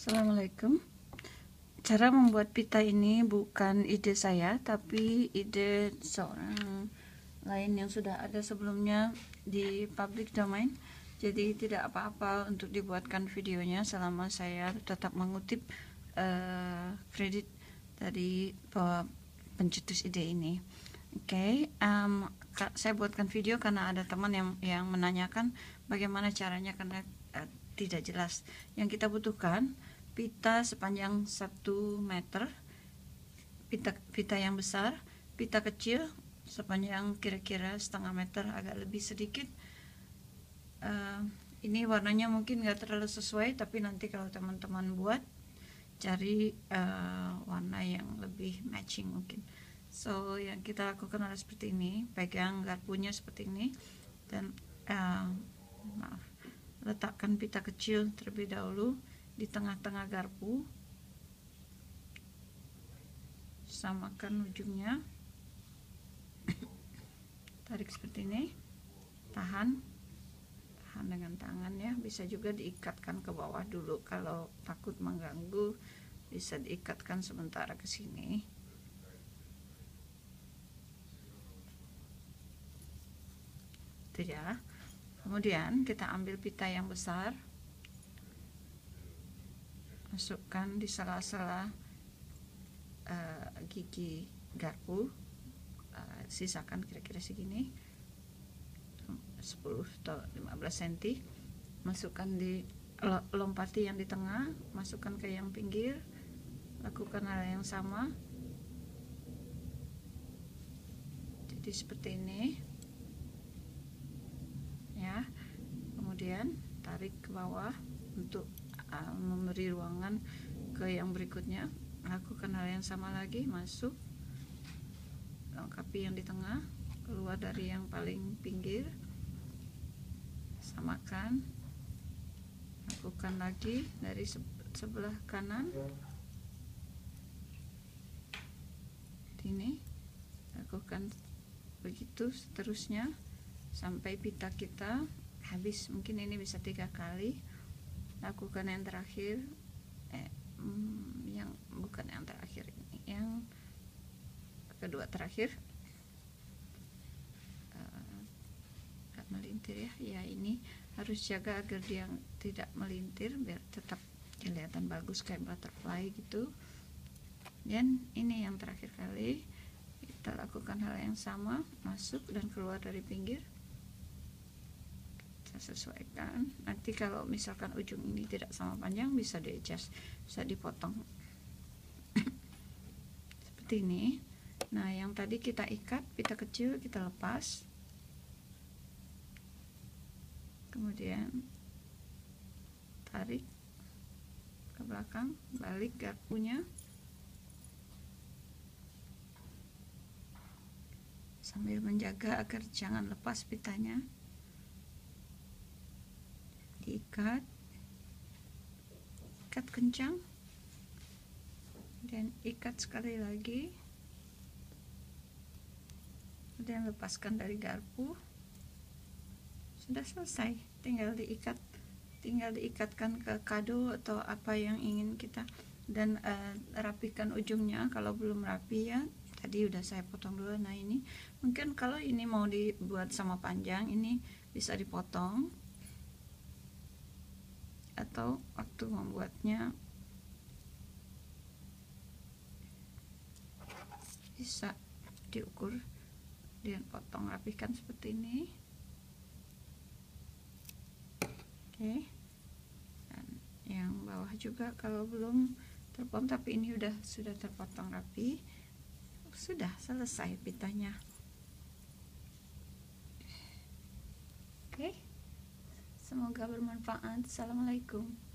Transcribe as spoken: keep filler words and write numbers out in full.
Assalamualaikum. Cara membuat pita ini bukan ide saya, tapi ide seorang lain yang sudah ada sebelumnya di public domain. Jadi tidak apa-apa untuk dibuatkan videonya selama saya tetap mengutip uh, kredit dari pencetus ide ini. Oke, okay, um, saya buatkan video karena ada teman yang yang menanyakan bagaimana caranya karena uh, tidak jelas. Yang kita butuhkan pita sepanjang satu meter, pita pita yang besar, pita kecil sepanjang kira-kira setengah meter, agak lebih sedikit. Uh, ini warnanya mungkin nggak terlalu sesuai, tapi nanti kalau teman-teman buat cari uh, warna yang lebih matching mungkin. So yang kita lakukan adalah seperti ini, pegang garpunya seperti ini dan uh, maaf, letakkan pita kecil terlebih dahulu di tengah-tengah garpu, samakan ujungnya, tarik seperti ini, tahan tahan dengan tangan ya, bisa juga diikatkan ke bawah dulu kalau takut mengganggu, bisa diikatkan sementara ke sini. Itu ya. Kemudian kita ambil pita yang besar, masukkan di sela-sela uh, gigi garpu, uh, sisakan kira-kira segini, sepuluh atau lima belas sentimeter, masukkan di lompati yang di tengah, masukkan ke yang pinggir, lakukan hal yang sama. Jadi seperti ini ya. Kemudian tarik ke bawah untuk uh, memberi ruangan ke yang berikutnya. Lakukan hal yang sama lagi, masuk, lengkapi yang di tengah, keluar dari yang paling pinggir, samakan, lakukan lagi dari sebelah kanan, ini lakukan begitu seterusnya sampai pita kita habis. Mungkin ini bisa tiga kali. Lakukan yang terakhir, eh, hmm, yang bukan yang terakhir ini, yang kedua terakhir. Uh, gak melintir ya, ya ini harus jaga agar dia tidak melintir biar tetap kelihatan bagus kayak butterfly gitu. Dan ini yang terakhir kali, kita lakukan hal yang sama, masuk dan keluar dari pinggir. Sesuaikan. Nanti kalau misalkan ujung ini tidak sama panjang, bisa di adjust, bisa dipotong seperti ini. Nah, yang tadi kita ikat pita kecil kita lepas, kemudian tarik ke belakang, balik garpunya sambil menjaga agar jangan lepas pitanya. Diikat, ikat kencang, dan ikat sekali lagi, kemudian lepaskan dari garpu. Sudah selesai, tinggal diikat, tinggal diikatkan ke kado atau apa yang ingin kita, dan uh, rapikan ujungnya kalau belum rapi ya. Tadi udah saya potong dulu. Nah ini mungkin kalau ini mau dibuat sama panjang, ini bisa dipotong, atau waktu membuatnya bisa diukur dan potong rapikan seperti ini. Oke, dan yang bawah juga kalau belum terpotong, tapi ini udah sudah terpotong rapi. Sudah selesai pitanya. Oke, semoga bermanfaat. Assalamualaikum.